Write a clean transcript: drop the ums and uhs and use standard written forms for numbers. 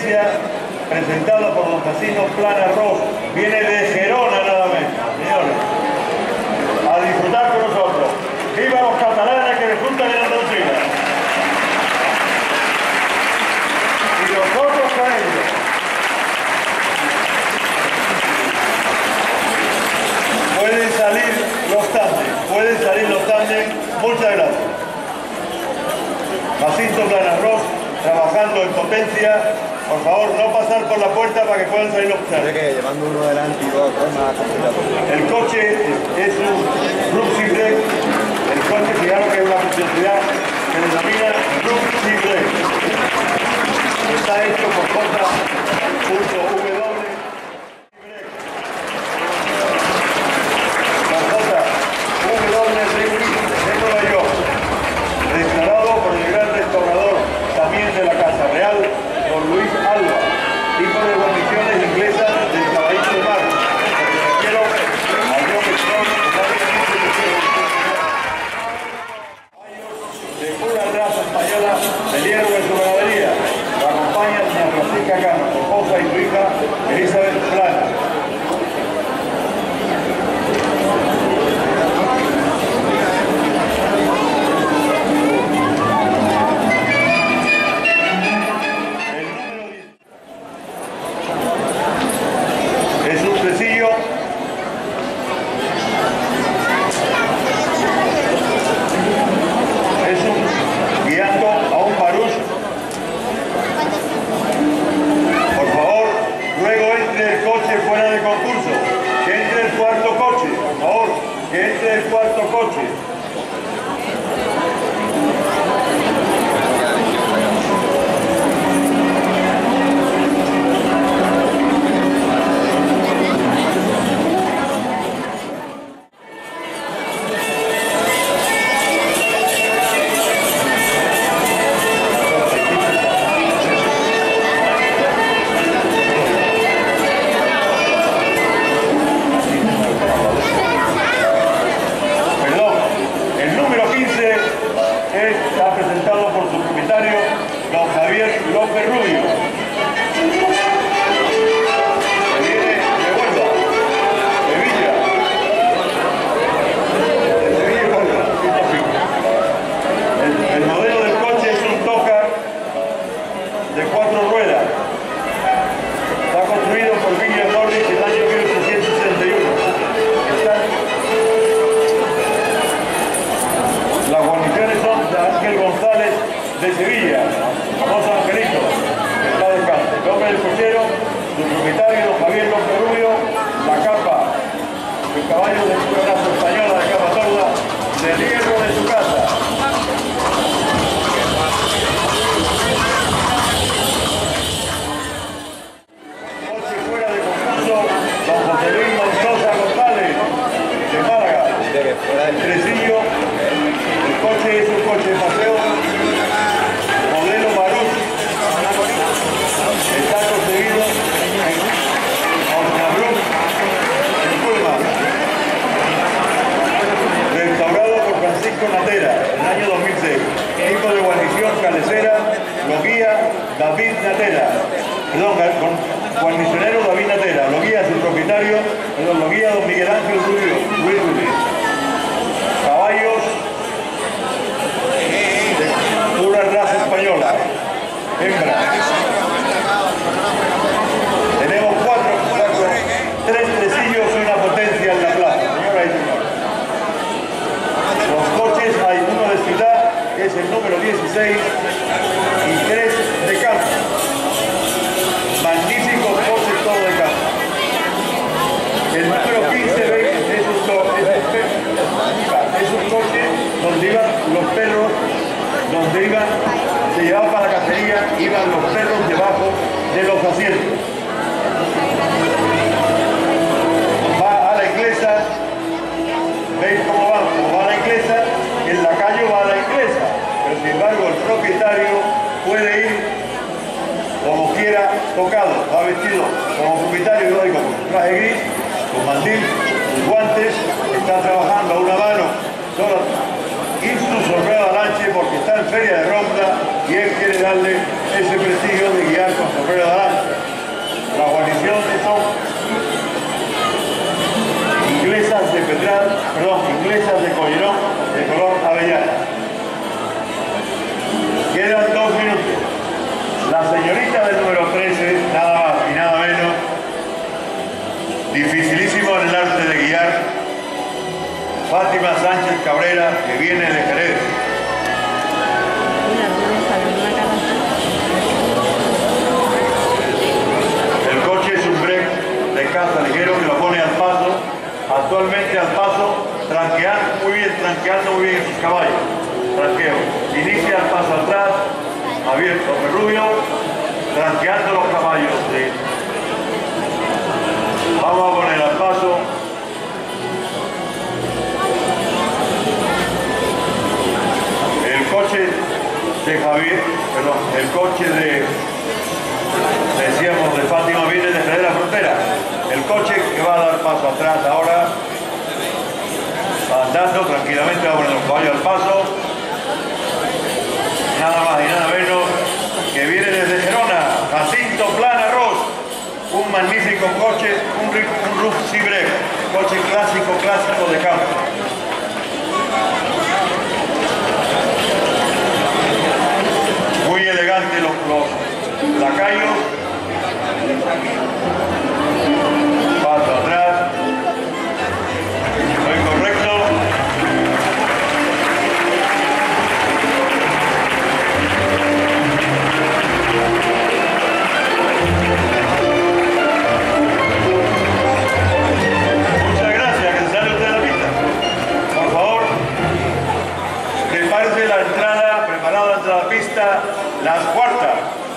potencia presentada por don Jacinto Plana Ross. Viene de Gerona nada menos, señores. A disfrutar con nosotros. ¡Viva los catalanes que disfrutan en Andalucía! Y nosotros con ellos. Pueden salir los tándem, muchas gracias. Jacinto Plana Ross, trabajando en potencia. Por favor, no pasar por la puerta para que puedan salir los tándem. Que llevando uno delante y dos atrás más complicado. El coche es un Ruxy Break. El coche, fijaros que es una funcionalidad que denomina Ruxy Break. Está hecho por J.W. De la Casa Real, don Luis Alba, tipo de guarniciones inglesas del Caballito de Mar. Quiero de pura raza española del hierro de su ganadería. Lo acompaña doña Francisca Cano, su esposa y su hija Elizabeth Plana. El cuarto coche. Está presentado por su propietario, don Javier López Rubio. Que viene de Huelva, de Villa. De Sevilla y Huelva. El modelo del coche es un Toca de 4 ruedas. Está construido por Villa Norris en el año 1861. Las guarniciones son de Ángel González de Sevilla, famoso Angelito, que está descanso. El nombre del cochero, su propietario, don Javier López Rubio, la capa, el caballo de su raza española de capa torda, del hierro de su casa. Coche fuera de concurso, don José Luis Montosa González, de Málaga. El tresillo. El coche es un coche de paseo modelo Baruch. Está conseguido en Osnabrück, en Puebla. Restaurado por Francisco Natera en el año 2006. Tipo de guarnición calecera, lo guía David Natera. Perdón, guarnicionero David Natera. Lo guía su propietario, lo guía don Miguel Ángel Rubio. Caballos pura raza española, hembra. Tenemos tres tresillos y una potencia en la plaza, señoras y señores. Los coches hay uno de ciudad, que es el número 16, y 3 de campo. Magníficos coches todos de campo. El número 15 es un coche donde iban los perros, se llevaba para la cacería, iban los perros debajo de los asientos. Va a la inglesa, veis cómo va a la inglesa, el lacayo va a la inglesa, pero sin embargo el propietario puede ir como quiera tocado, va vestido como propietario, yo digo, con traje gris, con mandil, con guantes, está trabajando a una mano, solo incluso rueda Alanche porque está en Feria de Ronda y él quiere darle ese prestigio de guiar con sombrero de piezas de collerón de color avellana. Quedan 2 minutos. La señorita del número 13, nada más y nada menos, dificilísimo en el arte de guiar, Fátima Sánchez Cabrera, que viene de Jerez. El coche es un break de caza ligero que lo pone al paso, actualmente al paso, tranqueando muy bien sus caballos. Tranqueo. Inicia el paso atrás, abierto de rubio, tranqueando los caballos. Vamos a poner al paso. El coche de Javier, perdón, el coche decíamos de Fátima viene de Jerez de la Frontera. El coche que va a dar paso atrás ahora, andando tranquilamente, va a poner los caballos al paso. Nada más y nada menos que viene desde Gerona, Jacinto Plana Ross, un magnífico coche, un Ruf Cibre, coche clásico de campo. Muy elegante los lacayos. Paso atrás. Muy correcto. Muchas gracias, que sale usted de la pista. Por favor, prepárese la entrada, preparada la entrada a la pista, las cuartas.